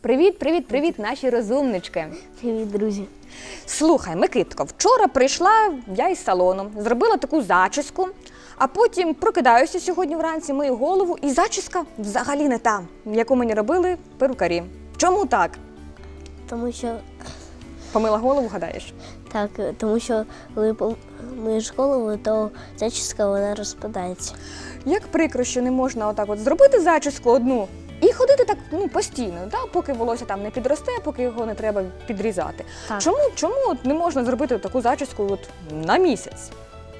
Привіт, наші розумнички. Привіт, друзі. Слухай, Микитко, вчора прийшла я із салону, зробила таку зачіску, а потім прокидаюся сьогодні вранці, мию голову, і зачіска взагалі не та, яку мені робили перукарі. Чому так? Тому що... Помила голову, гадаєш? Так, тому що коли миєш голову, то зачіска вона розпадається. Як прикро, що не можна отак от зробити зачіску одну і ходити так постійно, поки волосся там не підросте, поки його не треба підрізати. Так. Чому от не можна зробити таку зачіску от на місяць?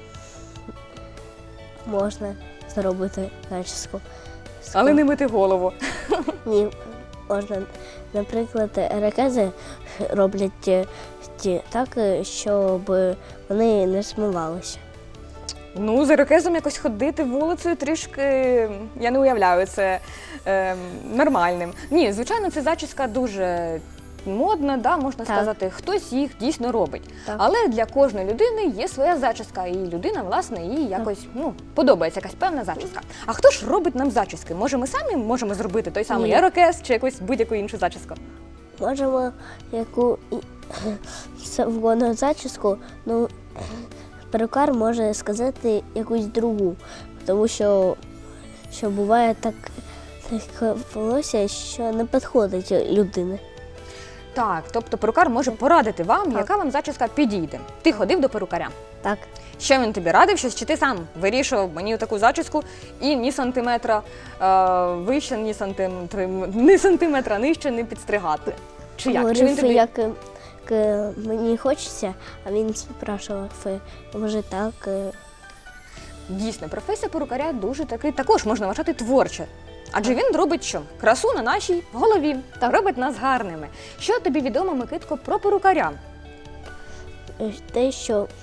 Можна зробити зачіску. Але не мити голову. Ні, можна. Наприклад, ірокези роблять так, щоб вони не смивалися. Ну, з ірокезом якось ходити вулицею трішки, я не уявляю, це нормальним. Ні, звичайно, ця зачіска дуже модна, можна сказати, хтось їх дійсно робить. Так. Але для кожної людини є своя зачіска, і людина, власне, їй якось подобається якась певна зачіска. А хто ж робить нам зачіски? Може, ми самі можемо зробити той самий ірокез чи якусь будь-яку іншу зачіску? Можемо яку завгодно зачіску, перукар може сказати якусь другу, тому що буває таке волосся, що не підходить людині. Так, тобто перукар може порадити вам, яка вам зачіска підійде. Ти ходив до перукаря? Так. Що він тобі радив, чи ти сам вирішував мені таку зачіску і ні сантиметра вище, ні сантиметра нижче не підстригати? Чи як? Чи він тобі... як мені хочеться, а він спрашував, може так. Дійсно, професія перукаря дуже також можна вважати творча. Адже він робить що? Красу на нашій голові, робить нас гарними. Що тобі відомо, Микитко, про перукаря? Те,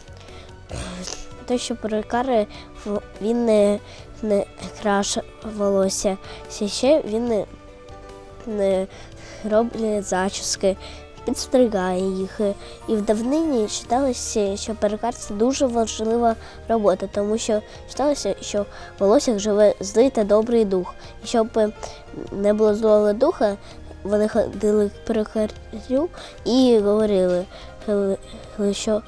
що перукар, він не краше волосся, ще він не робить зачіски, підстригає їх. І в давнині вважалося, що перукар – це дуже важлива робота, тому що вважалося, що в волоссях живе злий та добрий дух. І щоб не було злого духа, вони ходили к перукарю і говорили, що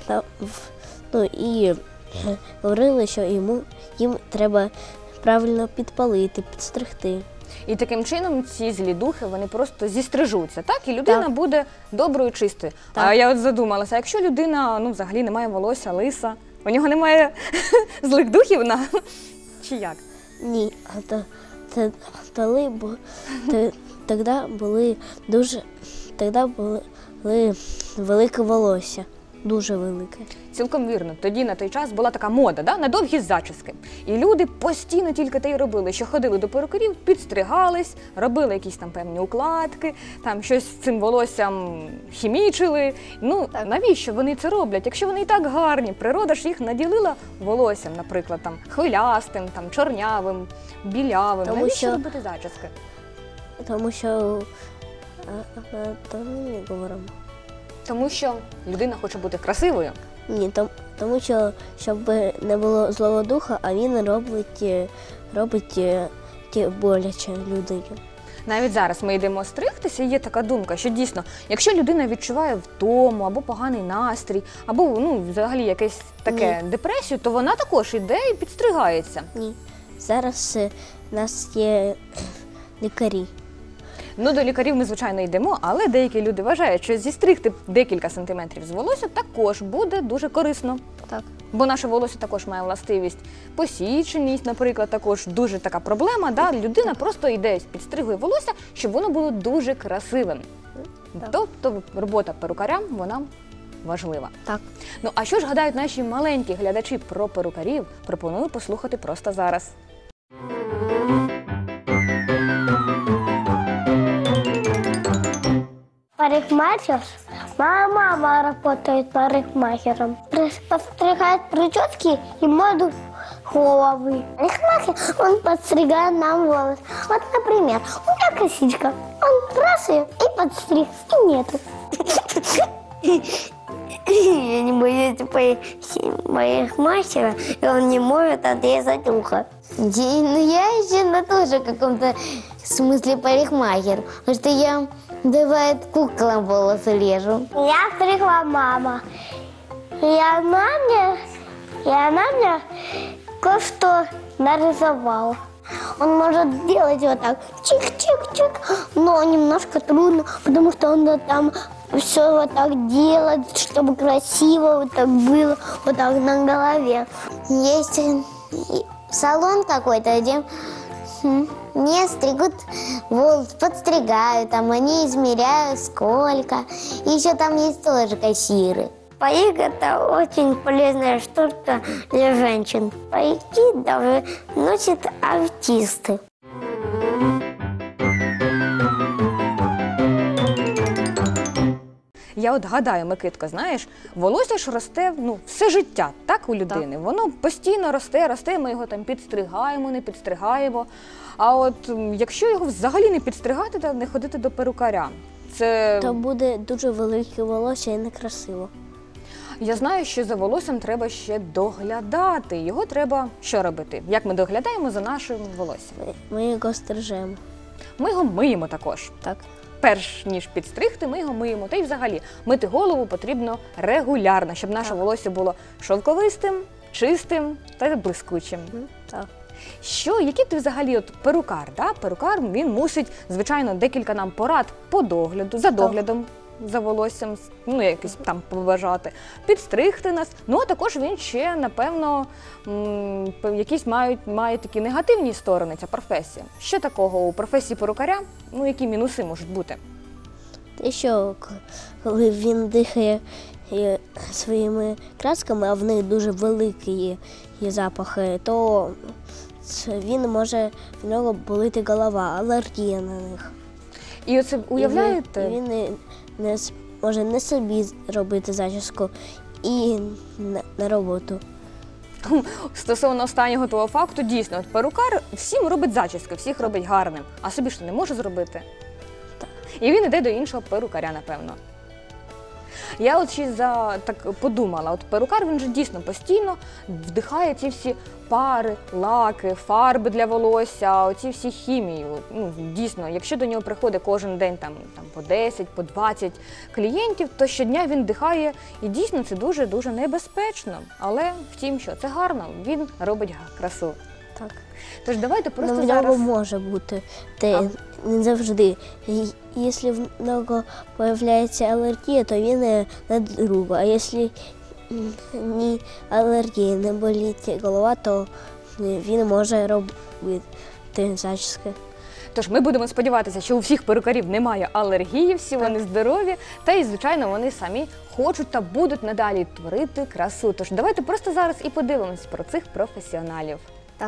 їм треба правильно підпалити, підстригти. І таким чином ці злі духи, вони просто зістрижуться, так? І людина буде доброю, чистою. Так. А я от задумалася, якщо людина, взагалі не має волосся, лиса, у нього немає злих духів, чи як? Ні, тоді були велике волосся, дуже велике. Цілком вірно. Тоді на той час була така мода, на довгі зачіски. І люди постійно тільки те й робили, що ходили до перукарів, підстригались, робили якісь там певні укладки, там щось з цим волоссям хімічили. Навіщо вони це роблять? Якщо вони і так гарні, природа ж їх наділила волоссям, наприклад, там хвилястим, там чорнявим, білявим. Навіщо робити зачіски? Тому що не говоримо. Тому що людина хоче бути красивою. Ні, тому що, щоб не було злого духа, а він робить боляче людині. Навіть зараз ми йдемо стригтися, і є така думка, що дійсно, якщо людина відчуває втому, або поганий настрій, або взагалі якесь таке депресію, то вона також йде і підстригається. Ні. Зараз у нас є лікарі. До лікарів ми, звичайно, йдемо, але деякі люди вважають, що зістригти декілька сантиметрів з волосся також буде дуже корисно. Так. Бо наше волосся також має властивість посіченість, наприклад, також дуже така проблема. Людина просто йде, підстригує волосся, щоб воно було дуже красивим. Так. Тобто робота перукаря, вона важлива. Так. А що ж гадають наші маленькі глядачі про перукарів, пропоную послухати просто зараз. Парикмахер. Моя мама работает парикмахером. Подстригает прически и моду головы. Парикмахер, он подстригает нам волосы. Вот, например, у меня косичка. Он раз ее и подстриг, и нету. Я не боюсь парикмахера, и он не может отрезать ухо. Ну, я еще на тоже каком-то смысле парикмахер. Потому что я, бывает, куклам волосы режу. Я стригла мама. И она мне кое-что нарисовала. Он может делать вот так, чик-чик-чик, но немножко трудно, потому что он там все вот так делает, чтобы красиво вот так было, вот так на голове. Есть салон какой-то, где мне стригут волосы, подстригают, там они измеряют сколько. И еще там есть тоже кассиры. Парик – это очень полезная штука для женщин. Парики даже носят артисты. Я от гадаю, Микитко, знаєш, волосся ж росте все життя, так, у людини. Воно постійно росте, ми його там підстригаємо, не підстригаємо. А от якщо його взагалі не підстригати та не ходити до перукаря, це… То буде дуже велике волосся і некрасиво. Я знаю, що за волоссям треба ще доглядати. Його треба що робити? Як ми доглядаємо за нашим волоссям? Ми його стрижемо. Ми його миємо також. Так. Перш ніж підстригти, ми його миємо. Та й взагалі мити голову потрібно регулярно, щоб наше волосся було шовковистим, чистим та блискучим. Так. Який ти взагалі перукар? Да? Перукар, він мусить, звичайно, декілька нам порад по догляду, за доглядом за волоссям, якось там побажати, підстригти нас. А також він ще, напевно, якісь має такі негативні сторони, ця професія. Що такого у професії перукаря? Які мінуси можуть бути? Те, що коли він дихає своїми красками, а в них дуже великі є запахи, то в нього болити голова, алергія на них. І оце уявляєте? І він може не собі робити зачіску і на роботу. Стосовно останнього того факту, дійсно, перукар всім робить зачіски, всіх робить гарним, а собі ж не може зробити. Так. І він йде до іншого перукаря, напевно. Я ще так подумала, перукар, він же дійсно постійно вдихає ці всі пари, лаки, фарби для волосся, оці всі хімії. Дійсно, якщо до нього приходить кожен день там по 10, по 20 клієнтів, то щодня він вдихає, і дійсно це дуже-дуже небезпечно. Але, втім, що це гарно, він робить красу. Так. Тож давайте просто в зараз… нього може бути, не завжди. Якщо в нього з'являється алергія, то він на другу. А якщо ні алергії, не болить голова, то він може робити зачіски. Тож ми будемо сподіватися, що у всіх перукарів немає алергії, всі вони здорові, та і, звичайно, вони самі хочуть та будуть надалі творити красу. Тож давайте просто зараз і подивимось про цих професіоналів. Так.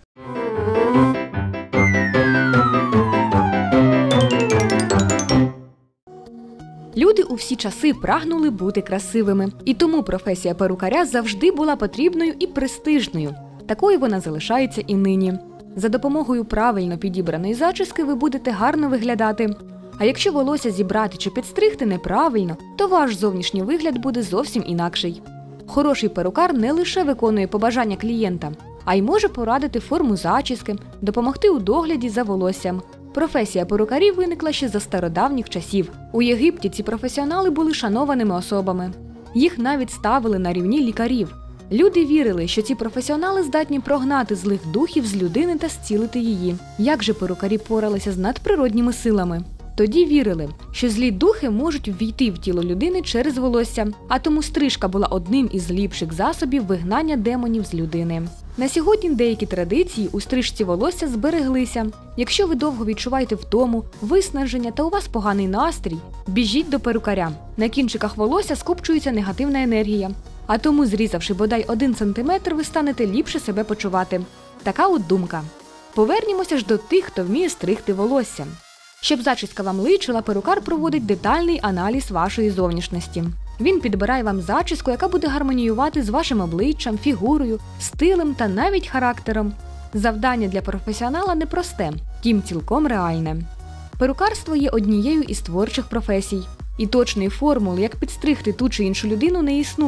Люди у всі часи прагнули бути красивими, і тому професія перукаря завжди була потрібною і престижною. Такою вона залишається і нині. За допомогою правильно підібраної зачіски ви будете гарно виглядати. А якщо волосся зібрати чи підстригти неправильно, то ваш зовнішній вигляд буде зовсім інакший. Хороший перукар не лише виконує побажання клієнта, а й може порадити форму зачіски, допомогти у догляді за волоссям. Професія перукарів виникла ще за стародавніх часів. У Єгипті ці професіонали були шанованими особами. Їх навіть ставили на рівні лікарів. Люди вірили, що ці професіонали здатні прогнати злих духів з людини та зцілити її. Як же перукарі поралися з надприродніми силами? Тоді вірили, що злі духи можуть ввійти в тіло людини через волосся, а тому стрижка була одним із ліпших засобів вигнання демонів з людини. На сьогодні деякі традиції у стрижці волосся збереглися. Якщо ви довго відчуваєте втому, виснаження та у вас поганий настрій, біжіть до перукаря. На кінчиках волосся скупчується негативна енергія. А тому, зрізавши бодай 1 сантиметр, ви станете ліпше себе почувати. Така от думка. Повернімося ж до тих, хто вміє стригти волосся. Щоб зачіска вам личила, перукар проводить детальний аналіз вашої зовнішності. Він підбирає вам зачіску, яка буде гармоніювати з вашим обличчям, фігурою, стилем та навіть характером. Завдання для професіонала непросте, втім цілком реальне. Перукарство є однією із творчих професій. І точної формули, як підстригти ту чи іншу людину, не існує.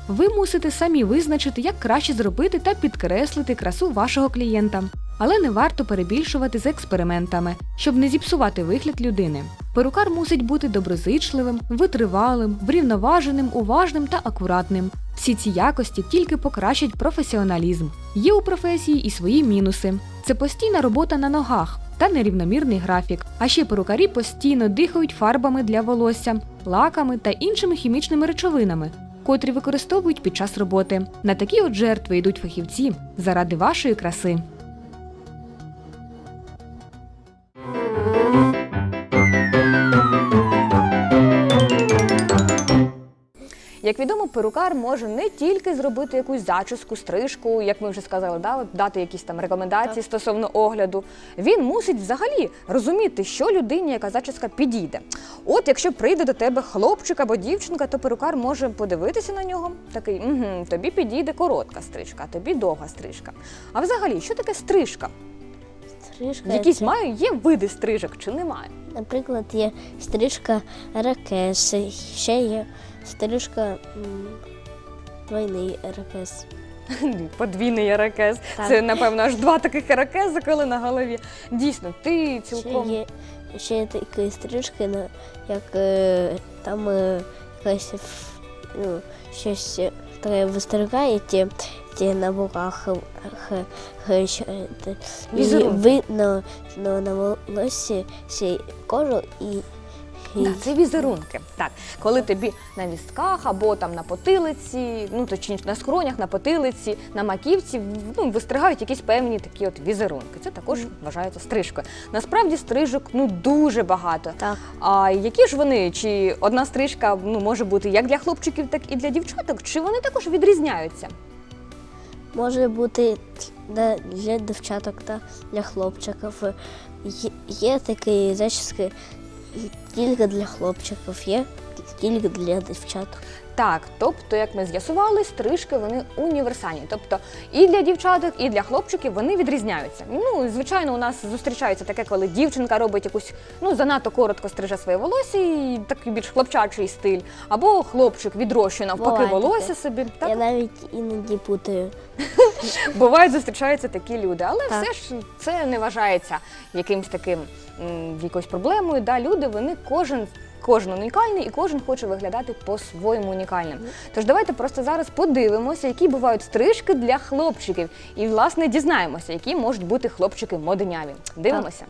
Ви мусите самі визначити, як краще зробити та підкреслити красу вашого клієнта. Але не варто перебільшувати з експериментами, щоб не зіпсувати вигляд людини. Перукар мусить бути доброзичливим, витривалим, врівноваженим, уважним та акуратним. Всі ці якості тільки покращать професіоналізм. Є у професії і свої мінуси. Це постійна робота на ногах та нерівномірний графік. А ще перукарі постійно дихають фарбами для волосся, лаками та іншими хімічними речовинами, котрі використовують під час роботи. На такі от жертви йдуть фахівці заради вашої краси. Як відомо, перукар може не тільки зробити якусь зачіску, стрижку, як ми вже сказали, дати якісь там рекомендації стосовно огляду. Він мусить взагалі розуміти, що людині яка зачіска підійде. От якщо прийде до тебе хлопчик або дівчинка, то перукар може подивитися на нього, такий, тобі підійде коротка стрижка, а тобі довга стрижка. А взагалі, що таке стрижка? Стрижка Якісь це, є види стрижок чи немає? наприклад, є стрижка ірокез, ще є стрижка двойний ірокез. Подвійний ірокез. Так. Це, напевно, аж два таких ірокези, коли на голові. Дійсно, ти цілком... Ще є такі стрижки, як там якась щось таке вистригаєте на боках, видно на волосі кожу і це візерунки. Так, коли тобі на вістках або там на потилиці, точніше на скронях, на потилиці, на маківці, вистригають якісь певні такі от візерунки. Це також вважається стрижкою. Насправді стрижок дуже багато. Так. А які ж вони? Чи одна стрижка може бути як для хлопчиків, так і для дівчаток? Чи вони також відрізняються? може бути для дівчаток та для хлопчиків. Є такі зачіски тільки для хлопчиків, є тільки для дівчаток. Так, тобто, як ми з'ясували, стрижки вони універсальні. Тобто і для дівчаток, і для хлопчиків вони відрізняються. Звичайно, у нас зустрічається таке, коли дівчинка робить якусь, занадто коротко стриже своє волосся, і такий більш хлопчачий стиль. Або хлопчик відрощує навпаки волосся собі. Так? Я навіть іноді путаю. Бувають, зустрічаються такі люди, але Так. все ж це не вважається якимось таким, якоюсь проблемою. Да? Люди, вони кожен унікальний і кожен хоче виглядати по-своєму унікальним. Тож давайте просто зараз подивимося, які бувають стрижки для хлопчиків. І, власне, дізнаємося, які можуть бути хлопчики моденяві. Дивимося.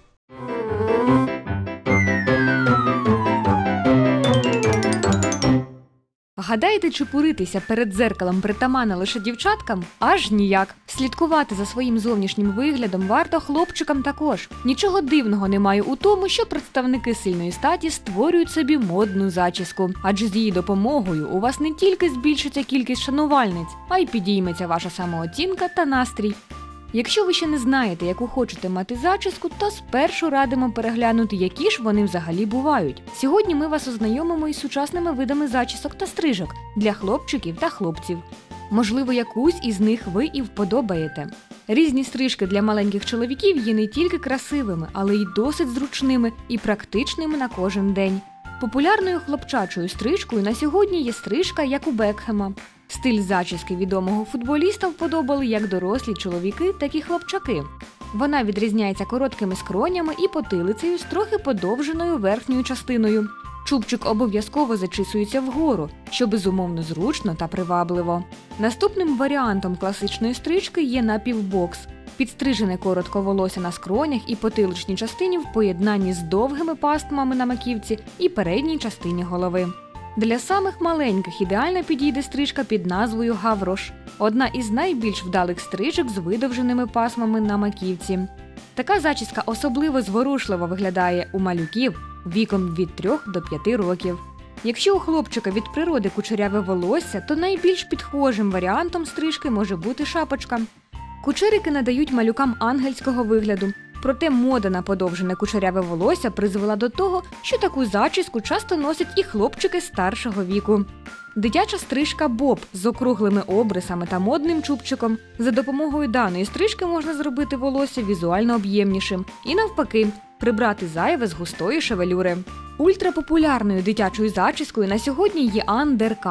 Гадаєте, чепуритися перед дзеркалом притаманно лише дівчаткам? Аж ніяк. Слідкувати за своїм зовнішнім виглядом варто хлопчикам також. Нічого дивного немає у тому, що представники сильної статі створюють собі модну зачіску. Адже з її допомогою у вас не тільки збільшиться кількість шанувальниць, а й підійметься ваша самооцінка та настрій. Якщо ви ще не знаєте, яку хочете мати зачіску, то спершу радимо переглянути, які ж вони взагалі бувають. Сьогодні ми вас ознайомимо із сучасними видами зачісок та стрижок для хлопчиків та хлопців. Можливо, якусь із них ви і вподобаєте. Різні стрижки для маленьких чоловіків є не тільки красивими, але й досить зручними і практичними на кожен день. Популярною хлопчачою стрижкою на сьогодні є стрижка, як у Бекхема. Стиль зачіски відомого футболіста вподобали як дорослі чоловіки, так і хлопчаки. Вона відрізняється короткими скронями і потилицею з трохи подовженою верхньою частиною. Чубчик обов'язково зачісується вгору, що безумовно зручно та привабливо. Наступним варіантом класичної стрижки є напівбокс. Підстрижене коротко волосся на скронях і потиличній частині в поєднанні з довгими пастмами на маківці і передній частині голови. Для самих маленьких ідеально підійде стрижка під назвою гаврош – одна із найбільш вдалих стрижок з видовженими пасмами на маківці. Така зачіска особливо зворушливо виглядає у малюків віком від 3 до 5 років. Якщо у хлопчика від природи кучеряве волосся, то найбільш підхожим варіантом стрижки може бути шапочка. Кучерики надають малюкам ангельського вигляду. Проте мода на подовжене кучеряве волосся призвела до того, що таку зачіску часто носять і хлопчики старшого віку. Дитяча стрижка боб з округлими обрисами та модним чубчиком. За допомогою даної стрижки можна зробити волосся візуально об'ємнішим і навпаки прибрати зайве з густої шевелюри. Ультрапопулярною дитячою зачіскою на сьогодні є андеркат.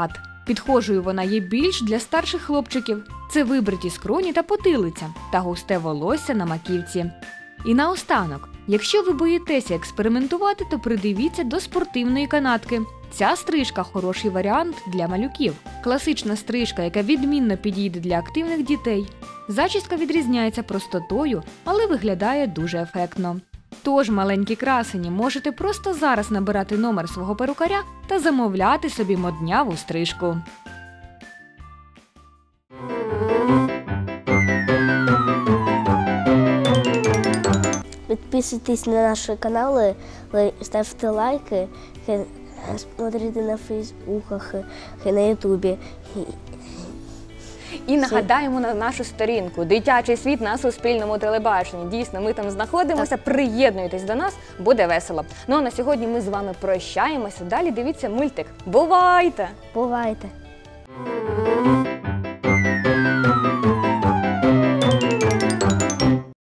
Підхожою вона є більш для старших хлопчиків. Це вибриті скроні та потилиця та густе волосся на маківці. І наостанок, якщо ви боїтеся експериментувати, то придивіться до спортивної канатки. Ця стрижка – хороший варіант для малюків. Класична стрижка, яка відмінно підійде для активних дітей. Зачіска відрізняється простотою, але виглядає дуже ефектно. Тож, маленькі красені, можете просто зараз набирати номер свого перукаря та замовляти собі модняву стрижку. Підписуйтесь на наші канали, ставте лайки, смотрите на фейсбуках, на ютубі. І нагадаємо на нашу сторінку «Дитячий світ» на Суспільному телебаченні. Дійсно, ми там знаходимося, приєднуйтесь до нас, буде весело. Ну а на сьогодні ми з вами прощаємося. Далі дивіться мультик. Бувайте! Бувайте!